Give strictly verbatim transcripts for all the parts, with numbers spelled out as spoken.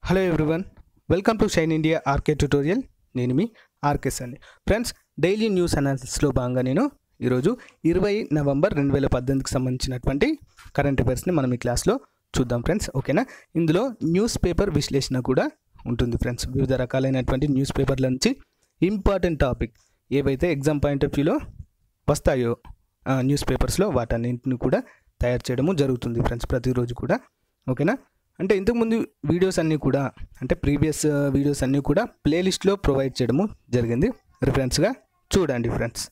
Hello everyone, welcome to shine India RK tutorial. నేను మీ RK Sunny. Friends, daily news అనాలిసిస్లో భాగంగా నేను ఈరోజు ఇరవై నవంబర్ రెండు వేల పద్దెనిమిదికి సంబంధించినటువంటి కరెంట్ అఫైర్స్ని మనం ఈ క్లాస్లో చూద్దాం ఫ్రెండ్స్. ఓకేనా? ఇందులో న్యూస్ పేపర్ విశ్లేషణ కూడా ఉంటుంది ఫ్రెండ్స్. వివిధ రకాలైనటువంటి న్యూస్ పేపర్ల నుంచి ఇంపార్టెంట్ టాపిక్ ఏవైతే ఎగ్జామ్ పాయింట్ ఆఫ్ వ్యూలో వస్తాయో న్యూస్ పేపర్స్లో వాటన్నింటిని కూడా తయారు చేయడము జరుగుతుంది ఫ్రెండ్స్ ప్రతిరోజు కూడా. ఓకేనా? అంటే ఇంతకుముందు వీడియోస్ అన్నీ కూడా అంటే ప్రీవియస్ వీడియోస్ అన్నీ కూడా ప్లేలిస్ట్లో ప్రొవైడ్ చేయడము జరిగింది. రిఫరెన్స్గా చూడండి ఫ్రెండ్స్.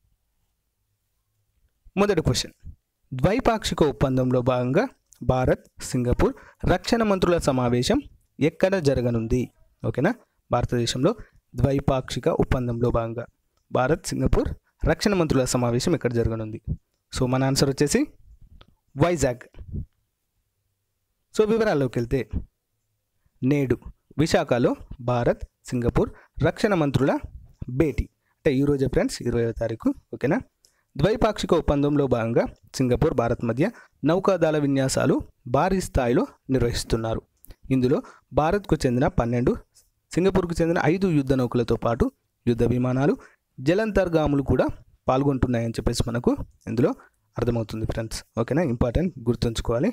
మొదటి క్వశ్చన్, ద్వైపాక్షిక ఒప్పందంలో భాగంగా భారత్ సింగపూర్ రక్షణ మంత్రుల సమావేశం ఎక్కడ జరగనుంది? ఓకేనా? భారతదేశంలో ద్వైపాక్షిక ఒప్పందంలో భాగంగా భారత్ సింగపూర్ రక్షణ మంత్రుల సమావేశం ఎక్కడ జరగనుంది? సో మన ఆన్సర్ వచ్చేసి వైజాగ్. సో వివరాల్లోకి వెళ్తే, నేడు విశాఖలో భారత్ సింగపూర్ రక్షణ మంత్రుల భేటీ. అంటే ఈరోజే ఫ్రెండ్స్, ఇరవైవ తారీఖు. ఓకేనా? ద్వైపాక్షిక ఒప్పందంలో భాగంగా సింగపూర్ భారత్ మధ్య నౌకాదళ విన్యాసాలు భారీ స్థాయిలో నిర్వహిస్తున్నారు. ఇందులో భారత్కు చెందిన పన్నెండు, సింగపూర్కు చెందిన ఐదు యుద్ధ నౌకలతో పాటు యుద్ధ విమానాలు, జలంతర్గాములు కూడా పాల్గొంటున్నాయని చెప్పేసి మనకు ఇందులో అర్థమవుతుంది ఫ్రెండ్స్. ఓకేనా? ఇంపార్టెంట్, గుర్తుంచుకోవాలి.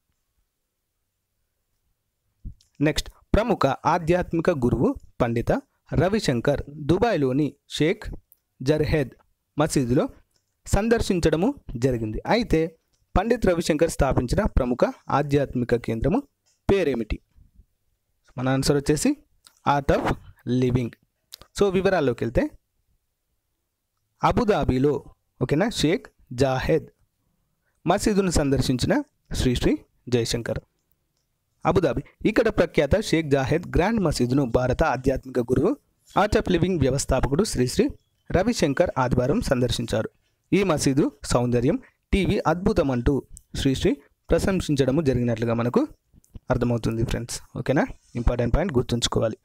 నెక్స్ట్, ప్రముఖ ఆధ్యాత్మిక గురువు పండిత రవిశంకర్ దుబాయ్లోని షేక్ జర్హెద్ మసీదులో సందర్శించడము జరిగింది. అయితే పండిత్ రవిశంకర్ స్థాపించిన ప్రముఖ ఆధ్యాత్మిక కేంద్రము పేరేమిటి? మన ఆన్సర్ వచ్చేసి ఆర్ట్ ఆఫ్ లివింగ్. సో వివరాల్లోకి వెళ్తే, అబుదాబిలో ఓకేనా షేక్ జాహెద్ మసీదును సందర్శించిన శ్రీ శ్రీ జయశంకర్. అబుదాబి ఇక్కడ ప్రఖ్యాత షేక్ జాహెద్ గ్రాండ్ మసీదును భారత ఆధ్యాత్మిక గురువు ఆర్ట్ ఆఫ్ లివింగ్ వ్యవస్థాపకుడు శ్రీ శ్రీ రవిశంకర్ ఆదివారం సందర్శించారు. ఈ మసీదు సౌందర్యం, టీవీ అద్భుతం అంటూ శ్రీ శ్రీ ప్రశంసించడము జరిగినట్లుగా మనకు అర్థమవుతుంది ఫ్రెండ్స్. ఓకేనా? ఇంపార్టెంట్ పాయింట్, గుర్తుంచుకోవాలి.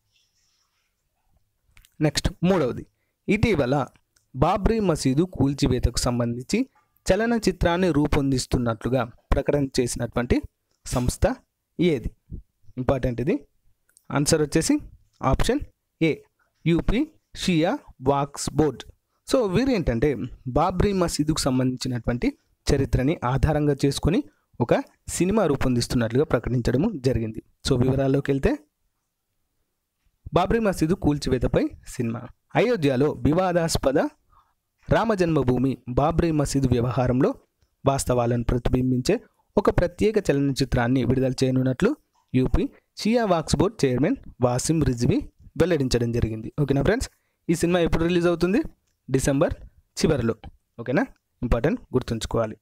నెక్స్ట్, మూడవది, ఇటీవల బాబ్రీ మసీదు కూల్చివేతకు సంబంధించి చలనచిత్రాన్ని రూపొందిస్తున్నట్లుగా ప్రకటన చేసినటువంటి సంస్థ ఏది? ఇంపార్టెంట్ ఇది. ఆన్సర్ వచ్చేసి option A, UP Shia Waqf board. So వీరు ఏంటంటే బాబ్రీ మసీదుకు సంబంధించినటువంటి చరిత్రని ఆధారంగా చేసుకొని ఒక సినిమా రూపొందిస్తున్నట్లుగా ప్రకటించడము జరిగింది. సో వివరాల్లోకి వెళ్తే, బాబ్రీ మసీదు కూల్చివేతపై సినిమా. అయోధ్యలో వివాదాస్పద రామజన్మభూమి బాబ్రీ మసీదు వ్యవహారంలో వాస్తవాలను ప్రతిబింబించే ఒక ప్రత్యేక చలనచిత్రాన్ని విడుదల చేయనున్నట్లు UP Shia Waqf board chairman Wasim Rizvi వెల్లడించడం జరిగింది. ఓకేనా ఫ్రెండ్స్? ఈ సినిమా ఎప్పుడు రిలీజ్ అవుతుంది? డిసెంబర్ చివరిలో. ఓకేనా? ఇంపార్టెంట్, గుర్తుంచుకోవాలి.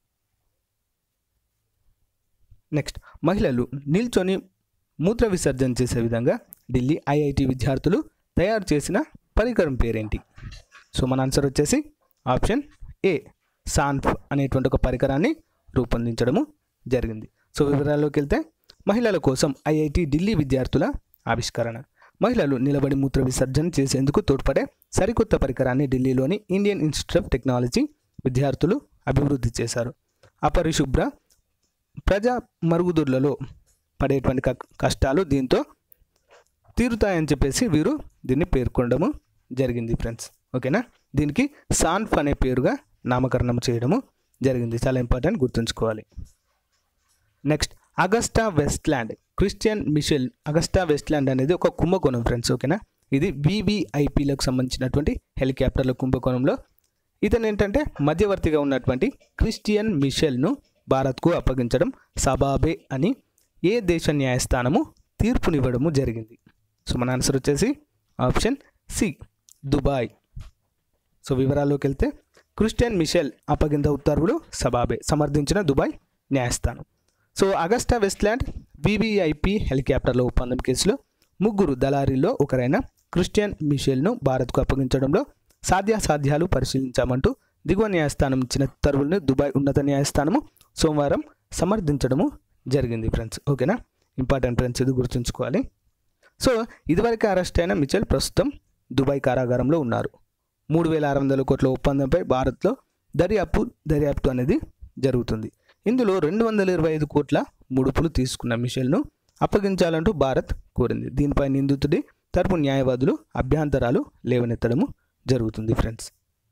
నెక్స్ట్, మహిళలు నిల్చొని మూత్ర విసర్జన చేసే విధంగా ఢిల్లీ ఐఐటి విద్యార్థులు తయారు చేసిన పరికరం పేరేంటి? సో మన ఆన్సర్ వచ్చేసి ఆప్షన్ ఏ, సాన్ఫ్ అనేటువంటి ఒక పరికరాన్ని రూపొందించడము జరిగింది. సో వివరాల్లోకి వెళ్తే, మహిళల కోసం ఐఐటి ఢిల్లీ విద్యార్థుల ఆవిష్కరణ. మహిళలు నిలబడి మూత్ర విసర్జన చేసేందుకు తోడ్పడే సరికొత్త పరికరాన్ని ఢిల్లీలోని ఇండియన్ ఇన్స్టిట్యూట్ ఆఫ్ టెక్నాలజీ విద్యార్థులు అభివృద్ధి చేశారు. అపరిశుభ్ర ప్రజా మరుగుదొడ్లలో పడేటువంటి కష్టాలు దీంతో తీరుతాయని చెప్పేసి వీరు దీన్ని పేర్కొనడము జరిగింది ఫ్రెండ్స్. ఓకేనా? దీనికి సాన్ఫ్ అనే పేరుగా నామకరణం చేయడము జరిగింది. చాలా ఇంపార్టెంట్, గుర్తుంచుకోవాలి. Next, Agusta Westland Christian Michel. Agusta Westland అనేది ఒక కుంభకోణం ఫ్రెండ్స్. ఓకేనా? ఇది వివిఐపీలకు సంబంధించినటువంటి హెలికాప్టర్ల కుంభకోణంలో ఇతను ఏంటంటే మధ్యవర్తిగా ఉన్నటువంటి క్రిస్టియన్ మిషెల్ను భారత్కు అప్పగించడం సబాబే అని ఏ దేశ న్యాయస్థానము తీర్పునివ్వడము జరిగింది? సో మన ఆన్సర్ వచ్చేసి ఆప్షన్ సి, దుబాయ్. సో వివరాల్లోకి వెళ్తే, క్రిస్టియన్ మిషెల్ అప్పగింత ఉత్తర్వులు సబాబే సమర్థించిన దుబాయ్ న్యాయస్థానం. సో అగస్టా వెస్ట్లాండ్ వివిఐపి హెలికాప్టర్ల ఒప్పందం కేసులో ముగ్గురు దళారీల్లో ఒకరైన క్రిస్టియన్ మిషెల్ను భారత్కు అప్పగించడంలో సాధ్యాసాధ్యాలు పరిశీలించామంటూ దిగువ న్యాయస్థానం ఇచ్చిన ఉత్తర్వులను దుబాయ్ ఉన్నత న్యాయస్థానము సోమవారం సమర్థించడము జరిగింది ఫ్రెండ్స్. ఓకేనా? ఇంపార్టెంట్ ఫ్రెండ్స్, ఇది గుర్తుంచుకోవాలి. సో ఇదివరకు అరెస్ట్ అయిన మిచెల్ ప్రస్తుతం దుబాయ్ కారాగారంలో ఉన్నారు. మూడు వేల ఆరు వందల కోట్ల ఒప్పందంపై భారత్లో దర్యాప్తు దర్యాప్తు అనేది జరుగుతుంది. ఇందులో రెండు వందల ఇరవై ఐదు కోట్ల ముడుపులు తీసుకున్న మిషెల్ను అప్పగించాలంటూ భారత్ కోరింది. దీనిపై నిందితుడి తరపు న్యాయవాదులు అభ్యంతరాలు లేవనెత్తడము జరుగుతుంది ఫ్రెండ్స్.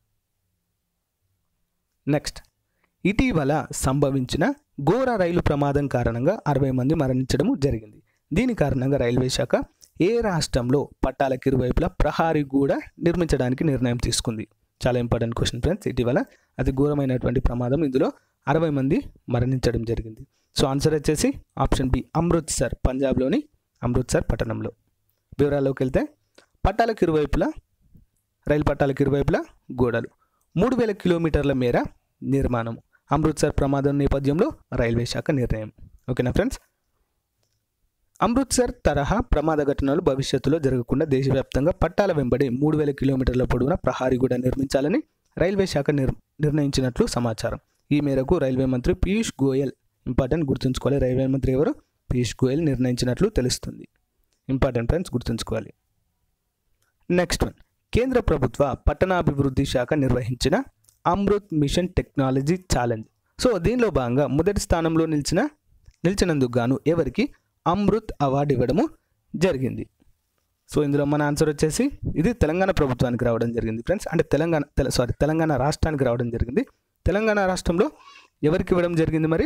నెక్స్ట్, ఇటీవల సంభవించిన ఘోర రైలు ప్రమాదం కారణంగా అరవై మంది మరణించడము జరిగింది. దీని కారణంగా రైల్వే శాఖ ఏ రాష్ట్రంలో పట్టాలకు ఇరువైపులా ప్రహారీ గోడ నిర్మించడానికి నిర్ణయం తీసుకుంది? చాలా ఇంపార్టెంట్ క్వశ్చన్ ఫ్రెండ్స్. ఇటీవల అతి ఘోరమైనటువంటి ప్రమాదం, ఇందులో అరవై మంది మరణించడం జరిగింది. సో ఆన్సర్ వచ్చేసి ఆప్షన్ బి, అమృత్సర్, పంజాబ్లోని అమృత్సర్ పట్టణంలో. వివరాల్లోకి వెళ్తే, పట్టాలకు ఇరువైపులా రైలు పట్టాలకు ఇరువైపులా గోడలు, మూడు వేల కిలోమీటర్ల మేర నిర్మాణం. అమృత్సర్ ప్రమాదం నేపథ్యంలో రైల్వే శాఖ నిర్ణయం. ఓకేనా ఫ్రెండ్స్. అమృత్సర్ తరహా ప్రమాద ఘటనలు భవిష్యత్తులో జరగకుండా దేశవ్యాప్తంగా పట్టాల వెంబడి మూడు వేల కిలోమీటర్ల పొడవున ప్రహారీ గోడ నిర్మించాలని రైల్వే శాఖ నిర్ నిర్ణయించినట్లు సమాచారం. ఈ మేరకు రైల్వే మంత్రి పీయూష్ గోయల్, ఇంపార్టెంట్ గుర్తుంచుకోవాలి, రైల్వే మంత్రి ఎవరు? పీయూష్ గోయల్ నిర్ణయించినట్లు తెలుస్తుంది. ఇంపార్టెంట్ ఫ్రెండ్స్, గుర్తుంచుకోవాలి. నెక్స్ట్ వన్, కేంద్ర ప్రభుత్వ పట్టణాభివృద్ధి శాఖ నిర్వహించిన Amrut mission technology challenge. So దీనిలో భాగంగా మొదటి స్థానంలో నిలిచిన నిలిచినందుకు గాను ఎవరికి అమృత్ అవార్డు ఇవ్వడము జరిగింది? సో ఇందులో మన ఆన్సర్ వచ్చేసి ఇది తెలంగాణ ప్రభుత్వానికి రావడం జరిగింది ఫ్రెండ్స్. అంటే తెలంగాణ తెల సారీ తెలంగాణ రాష్ట్రానికి రావడం జరిగింది. తెలంగాణ రాష్ట్రంలో ఎవరికి ఇవ్వడం జరిగింది మరి?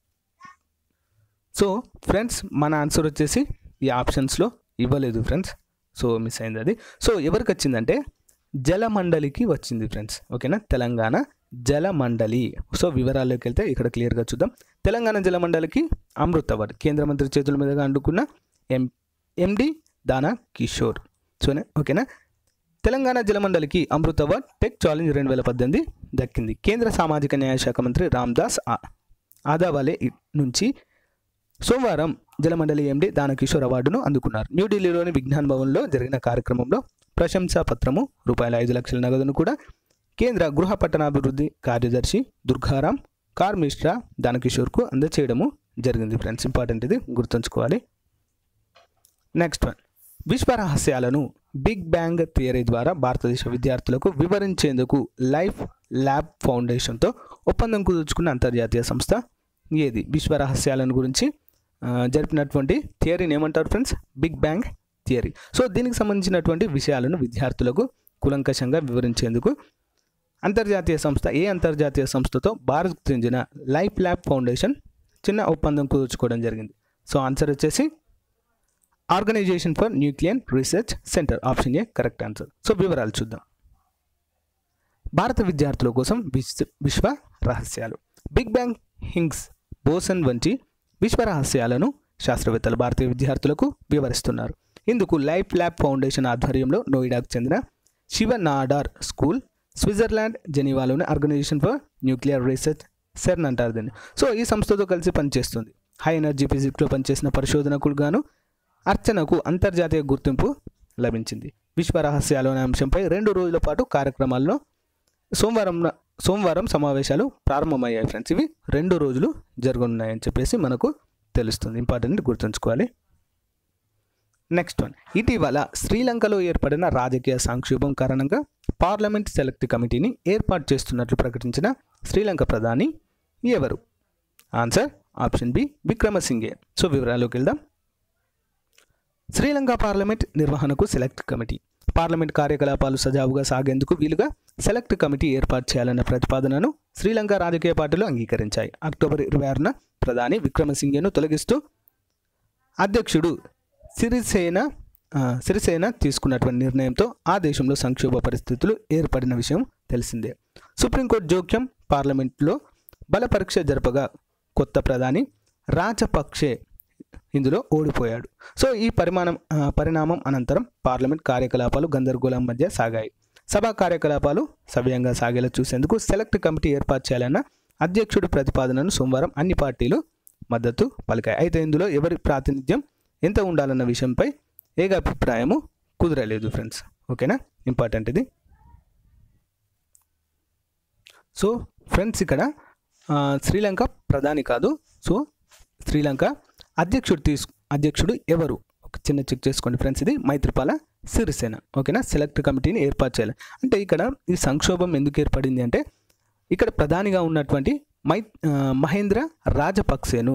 సో ఫ్రెండ్స్, మన ఆన్సర్ వచ్చేసి ఈ ఆప్షన్స్లో ఇవ్వలేదు ఫ్రెండ్స్. సో మిస్ అయింది అది. సో ఎవరికి వచ్చిందంటే జలమండలికి వచ్చింది ఫ్రెండ్స్. ఓకేనా, తెలంగాణ జలమండలి. సో వివరాల్లోకి వెళ్తే ఇక్కడ క్లియర్గా చూద్దాం. తెలంగాణ జలమండలికి అమృత్ అవార్డు కేంద్ర మంత్రి చేతుల మీదుగా అందుకున్న ఎం ఎండి దానా కిషోర్. సోనే ఓకేనా. తెలంగాణ జలమండలికి అమృత్ అవార్డ్ టెక్ ఛాలెంజ్ రెండు వేల పద్దెనిమిది దక్కింది. కేంద్ర సామాజిక న్యాయ శాఖ మంత్రి రామ్దాస్ ఆదావాలే నుంచి సోమవారం జలమండలి ఎండి దానా కిషోర్ అవార్డును అందుకున్నారు. న్యూఢిల్లీలోని విజ్ఞాన్ భవన్లో జరిగిన కార్యక్రమంలో ప్రశంసా పత్రము, రూపాయల ఐదు లక్షల నగదును కూడా కేంద్ర గృహ పట్టణాభివృద్ధి కార్యదర్శి దుర్గారాం కార్ మిశ్రా దానకిషోర్కు అందచేయడము జరిగింది ఫ్రెండ్స్. ఇంపార్టెంట్, ఇది గుర్తుంచుకోవాలి. నెక్స్ట్ వన్, విశ్వ రహస్యాలను బిగ్ బ్యాంగ్ థియరీ ద్వారా భారతదేశ విద్యార్థులకు వివరించేందుకు లైఫ్ ల్యాబ్ ఫౌండేషన్తో ఒప్పందం కుదుర్చుకున్న అంతర్జాతీయ సంస్థ ఏది? విశ్వ రహస్యాలను గురించి జరిపినటువంటి థియరీని ఏమంటారు friends? Big bang theory. So దీనికి సంబంధించినటువంటి విషయాలను విద్యార్థులకు కూలంకషంగా వివరించేందుకు అంతర్జాతీయ సంస్థ, ఏ అంతర్జాతీయ సంస్థతో భారత్కు చెందిన లైఫ్ ల్యాబ్ ఫౌండేషన్ చిన్న ఒప్పందం కుదుర్చుకోవడం జరిగింది. సో ఆన్సర్ వచ్చేసి organization for nuclear research center, option A correct answer. So వివరాలు చూద్దాం. భారత విద్యార్థుల కోసం విశ్వ రహస్యాలు, బిగ్ బ్యాంగ్, హిగ్స్ బోసన్ వంటి విశ్వ రహస్యాలను శాస్త్రవేత్తలు భారతీయ విద్యార్థులకు వివరిస్తున్నారు. ఇందుకు లైఫ్ ల్యాబ్ ఫౌండేషన్ ఆధ్వర్యంలో నోయిడాకు చెందిన శివ నాడార్ స్కూల్, స్విట్జర్లాండ్ జెనీవాలోని organization for nuclear research CERN అంటారు దీన్ని. సో ఈ సంస్థతో కలిసి పనిచేస్తుంది. హై ఎనర్జీ ఫిజిక్స్లో పనిచేసిన పరిశోధనకు గాను అర్చనకు అంతర్జాతీయ గుర్తింపు లభించింది. విశ్వ రహస్యాలు అనే అంశంపై రెండు రోజుల పాటు కార్యక్రమాల్లో సోమవారం సోమవారం సమావేశాలు ప్రారంభమయ్యాయి ఫ్రెండ్స్. ఇవి రెండు రోజులు జరగనున్నాయని చెప్పేసి మనకు తెలుస్తుంది. ఇంపార్టెంట్, గుర్తుంచుకోవాలి. నెక్స్ట్ వన్, ఇటీవల శ్రీలంకలో ఏర్పడిన రాజకీయ సంక్షోభం కారణంగా పార్లమెంట్ సెలెక్ట్ కమిటీని ఏర్పాటు చేస్తున్నట్లు ప్రకటించిన శ్రీలంక ప్రధాని ఎవరు? Answer option B, Wickremesinghe. So వివరాల్లోకి వెళ్దాం. శ్రీలంక పార్లమెంట్ నిర్వహణకు సెలెక్ట్ కమిటీ, పార్లమెంట్ కార్యకలాపాలు సజావుగా సాగేందుకు వీలుగా సెలెక్ట్ కమిటీ ఏర్పాటు చేయాలన్న ప్రతిపాదనను శ్రీలంక రాజకీయ పార్టీలు అంగీకరించాయి. అక్టోబర్ ఇరవై ఆరున ప్రధాని విక్రమసింఘేను తొలగిస్తూ అధ్యక్షుడు సిరిసేన సిరిసేన తీసుకున్నటువంటి నిర్ణయంతో ఆ దేశంలో సంక్షోభ పరిస్థితులు ఏర్పడిన విషయం తెలిసిందే. సుప్రీంకోర్టు జోక్యం, పార్లమెంట్లో బల పరీక్ష జరపగా కొత్త ప్రధాని రాజపక్షే ఇందులో ఓడిపోయాడు. సో ఈ పరిమాణం పరిణామం అనంతరం పార్లమెంట్ కార్యకలాపాలు గందరగోళం మధ్య సాగాయి. సభా కార్యకలాపాలు సవ్యంగా సాగేలా చూసేందుకు సెలెక్ట్ కమిటీ ఏర్పాటు చేయాలన్న అధ్యక్షుడి ప్రతిపాదనను సోమవారం అన్ని పార్టీలు మద్దతు పలికాయి. అయితే ఇందులో ఎవరి ప్రాతినిధ్యం ఎంత ఉండాలన్న విషయంపై ఏకాభిప్రాయము కుదరలేదు ఫ్రెండ్స్. ఓకేనా, ఇంపార్టెంట్ ఇది. సో ఫ్రెండ్స్, ఇక్కడ శ్రీలంక ప్రధాని కాదు, సో శ్రీలంక అధ్యక్షుడు తీసు అధ్యక్షుడు ఎవరు ఒక చిన్న చెక్ చేసుకోండి ఫ్రెండ్స్. ఇది మైత్రిపాల సిరిసేన. ఓకేనా, సెలెక్ట్ కమిటీని ఏర్పాటు చేయాలి. అంటే ఇక్కడ ఈ సంక్షోభం ఎందుకు ఏర్పడింది అంటే, ఇక్కడ ప్రధానిగా ఉన్నటువంటి మై మహేంద్ర రాజపక్సేను, ఓకేనా, సెలెక్ట్ కమిటీని ఏర్పాటు చేయాలన్న ప్రతిపాదనను సోమవారం అన్ని పార్టీలు మద్దతు పలికాయి. అయితే ఇందులో ఎవరి ప్రాతినిధ్యం ఎంత ఉండాలన్న విషయంపై ఏకాభిప్రాయము కుదరలేదు ఫ్రెండ్స్. ఓకేనా, ఇంపార్టెంట్ ఇది. సో ఫ్రెండ్స్, ఇక్కడ శ్రీలంక ప్రధాని కాదు, సో శ్రీలంక అధ్యక్షుడు తీసు అధ్యక్షుడు ఎవరు ఒక చిన్న చెక్ చేసుకోండి ఫ్రెండ్స్. ఇది మైత్రిపాల సిరిసేన. ఓకేనా, సెలెక్ట్ కమిటీని ఏర్పాటు చేయాలి. అంటే ఇక్కడ ఈ సంక్షోభం ఎందుకు ఏర్పడింది అంటే, ఇక్కడ ప్రధానిగా ఉన్నటువంటి మై మహేంద్ర రాజపక్సేను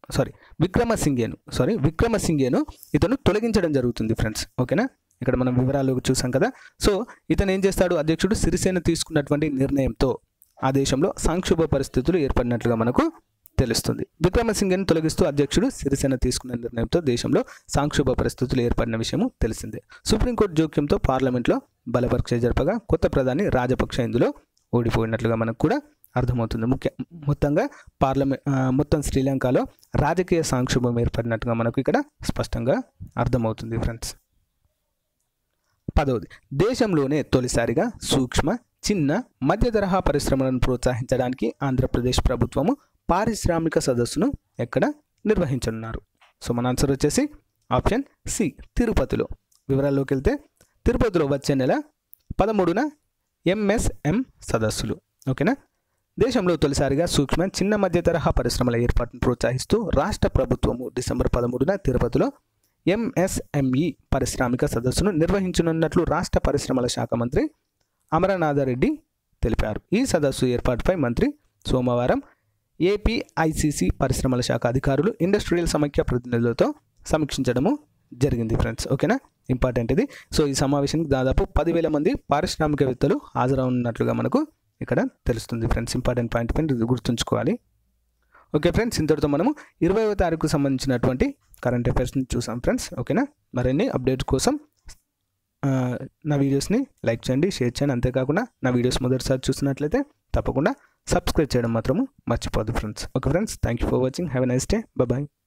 సారీ విక్రమసింఘేను సారీ విక్రమసింఘేను ఇతను తొలగించడం జరుగుతుంది ఫ్రెండ్స్. ఓకేనా, ఇక్కడ మనం వివరాలు చూసాం కదా. సో ఇతను ఏం చేస్తాడు, అధ్యక్షుడు సిరిసేన తీసుకున్నటువంటి నిర్ణయంతో ఆ దేశంలో సంక్షోభ పరిస్థితులు ఏర్పడినట్లుగా మనకు తెలుస్తుంది. విక్రమసింఘేను తొలగిస్తూ అధ్యక్షుడు సిరిసేన తీసుకున్న నిర్ణయంతో దేశంలో సంక్షోభ పరిస్థితులు ఏర్పడిన విషయము తెలిసిందే. సుప్రీంకోర్టు జోక్యంతో పార్లమెంట్లో బలపరీక్ష జరపగా కొత్త ప్రధాని రాజపక్ష ఇందులో ఓడిపోయినట్లుగా మనకు కూడా అర్థమవుతుంది. ముఖ్య మొత్తంగా పార్లమెంట్ మొత్తం శ్రీలంకలో రాజకీయ సంక్షోభం ఏర్పడినట్టుగా మనకు ఇక్కడ స్పష్టంగా అర్థమవుతుంది ఫ్రెండ్స్. పదవది, దేశంలోనే తొలిసారిగా సూక్ష్మ చిన్న మధ్య తరహా పరిశ్రమలను ప్రోత్సహించడానికి ఆంధ్రప్రదేశ్ ప్రభుత్వము పారిశ్రామిక సదస్సును ఎక్కడ నిర్వహించనున్నారు. సో మన ఆన్సర్ వచ్చేసి ఆప్షన్ సి, తిరుపతిలో. వివరాల్లోకి వెళ్తే తిరుపతిలో వచ్చే నెల పదమూడున ఎంఎస్ఎం సదస్సులు. ఓకేనా, దేశంలో తొలిసారిగా సూక్ష్మ చిన్న మధ్య తరహా పరిశ్రమల ఏర్పాటును ప్రోత్సహిస్తూ రాష్ట్ర ప్రభుత్వము డిసెంబర్ పదమూడున తిరుపతిలో ఎంఎస్ఎంఈ పారిశ్రామిక సదస్సును నిర్వహించనున్నట్లు రాష్ట్ర పరిశ్రమల శాఖ మంత్రి అమరనాథరెడ్డి తెలిపారు. ఈ సదస్సు ఏర్పాటుపై మంత్రి సోమవారం ఏపీఐసిసి పరిశ్రమల శాఖ అధికారులు ఇండస్ట్రియల్ సమైక్య ప్రతినిధులతో సమీక్షించడము జరిగింది ఫ్రెండ్స్. ఓకేనా, ఇంపార్టెంట్ ఇది. సో ఈ సమావేశానికి దాదాపు పదివేల మంది పారిశ్రామికవేత్తలు హాజరవున్నట్లుగా మనకు ఇక్కడ తెలుస్తుంది ఫ్రెండ్స్. ఇంపార్టెంట్ పాయింట్ పైన గుర్తుంచుకోవాలి. ఓకే ఫ్రెండ్స్, ఇంతటితో మనము ఇరవైవ తారీఖుకు సంబంధించినటువంటి కరెంట్ అఫైర్స్ని చూసాం ఫ్రెండ్స్. ఓకేనా, మరిన్ని అప్డేట్స్ కోసం నా వీడియోస్ని లైక్ చేయండి, షేర్ చేయండి. అంతేకాకుండా నా వీడియోస్ మొదటిసారి చూసినట్లయితే తప్పకుండా సబ్స్క్రైబ్ చేయడం మాత్రము మర్చిపోదు friends. Okay friends, thank you for watching. Have a nice day. Bye.